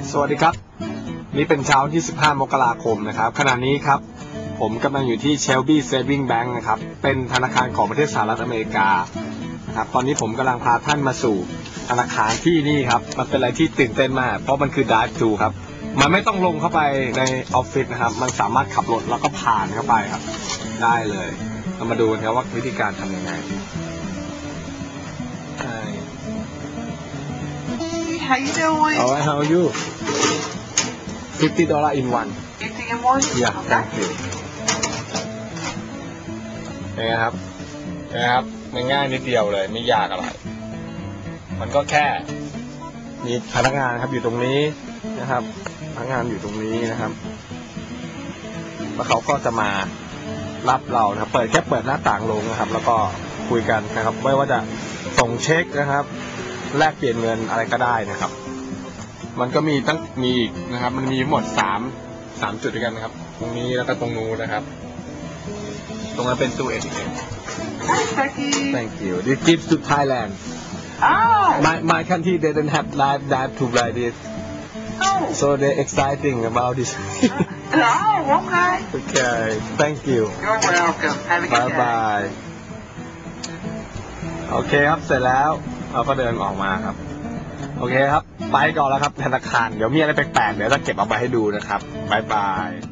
สวัสดีครับนี่เป็นเช้าที่15 มกราคมนะครับขณะนี้ครับผมกำลังอยู่ที่ Shelby Saving Bank นะครับเป็นธนาคารของประเทศสหรัฐอเมริกาครับตอนนี้ผมกำลังพาท่านมาสู่ธนาคารที่นี่ครับมันเป็นอะไรที่ตื่นเต้นมากเพราะมันคือ Drive Thru ครับมันไม่ต้องลงเข้าไปในออฟฟิศนะครับมันสามารถขับรถแล้วก็ผ่านเข้าไปครับได้เลยเรามาดูกันครับว่าวิธีการทำยังไง How you doing? Alright, how are you? $50 in one. 50 in one? Yeah, thank you. นี่ครับง่ายนิดเดียวเลยไม่ยากอะไร มันก็แค่มีพนักงานครับอยู่ตรงนี้นะครับพนักงานอยู่ตรงนี้นะครับแล้วเขาก็จะมารับเรานะครับเปิดหน้าต่างลงนะครับแล้วก็คุยกันนะครับไม่ว่าจะส่งเช็คนะครับแลกเปลี่ยนเงินอะไรก็ได้นะครับมันก็มีอีกนะครับมันมีหมด3จุดด้วยกันนะครับตรงนี้แล้วก็ตรงนู้นนะครับตรงนั้นเป็นตู้ ATM Hi, Becky. Thank you. This gives to Thailand. Oh. My country they don't have live to like this. Oh. So they're exciting about this. Oh, okay. Okay. Thank you. You're welcome. Have a good Bye day. bye. โอเคครับเสร็จแล้วเราก็เดินออกมาครับโอเคครับไปก่อนแล้วครับธนาคารเดี๋ยวมีอะไรแปลกๆเดี๋ยวจะเก็บเอาไปให้ดูนะครับบายบาย